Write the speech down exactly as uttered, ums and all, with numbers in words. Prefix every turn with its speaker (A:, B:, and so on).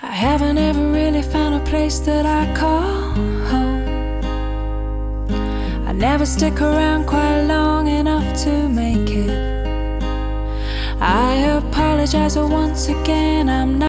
A: I haven't ever really found a place that I call home. I never stick around quite long enough to make it. I apologize, but once again I'm not